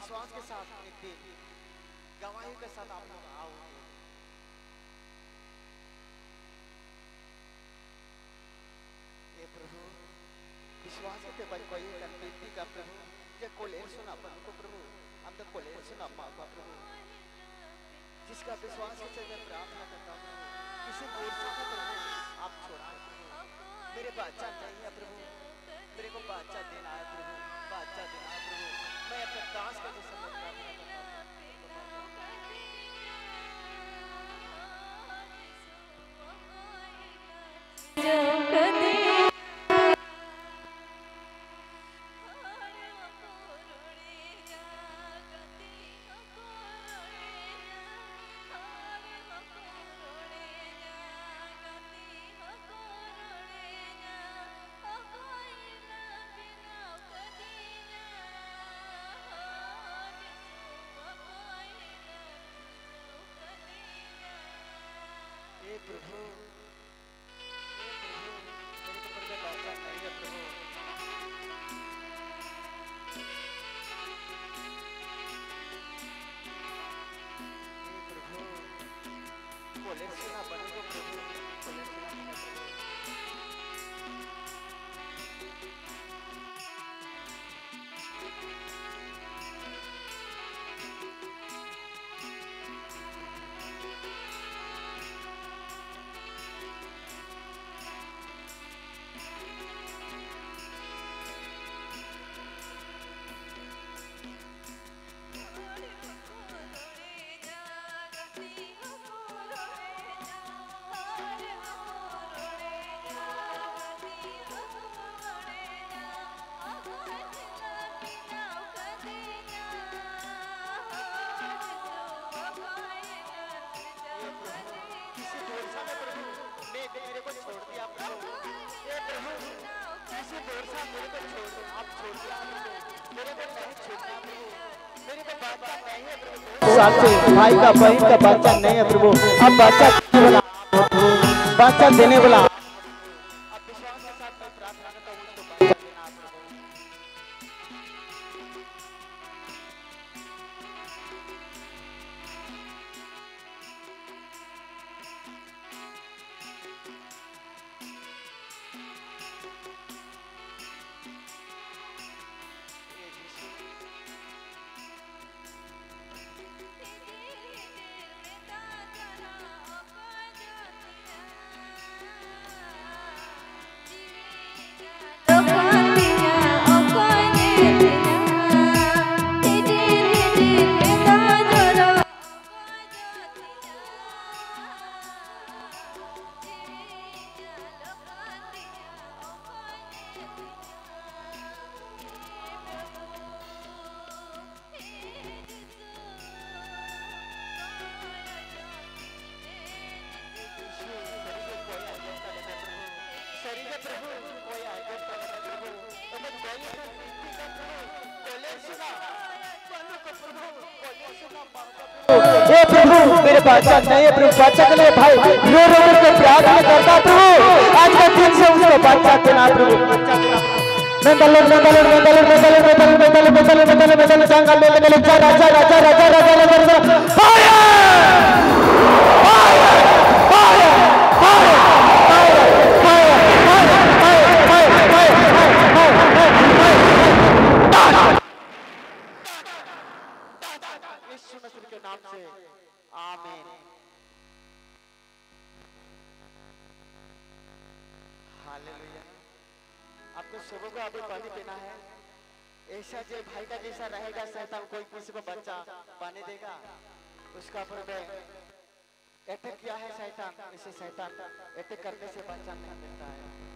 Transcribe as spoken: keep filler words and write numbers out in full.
विश्वास के साथ एक दिन गवाही के साथ आप लोग आओगे। ये प्रभु विश्वास के बाद कोई कंपनी का प्रभु ये कोलेर सुना अपन को प्रभु हम तो कोलेर सुना माँ का प्रभु जिसका विश्वास के साथ मैं प्रार्थना करता हूँ किसी दूर से प्रभु आप छोड़ा मेरे बच्चा नहीं है प्रभु मेरे को बच्चा देना है प्रभु बच्चा देना है प्रभु मैं अपने दास का जैसा प्रार्थना करता प्रभु साल से भाई का बहन का बच्चा नहीं है प्रभु अब बच्चा देने वाला बच्चा देने वाला हे प्रभु मेरे बच्चा नहीं है प्रभु बच्चा के लिए भाई रो रो करके प्रार्थना करता प्रभु आज का दिन से उसको बच्चा देना प्रभु मेंदलो मेंदलो मेंदलो मेंदलो मेंदलो मेंदलो मेंदलो मेंदलो मेंदलो जंगल में मेंदलो राजा राजा राजा राजा राजा fire fire fire amen. Hallelujah. आपको सबों को अभी पानी पीना है ऐसा जो भाई का जैसा रहेगा शैतान कोई किसी को बच्चा पानी देगा उसका ऊपर में अटैक किया है शैतान इसे शैतान अटैक करने से बच्चा नहीं मिलता है।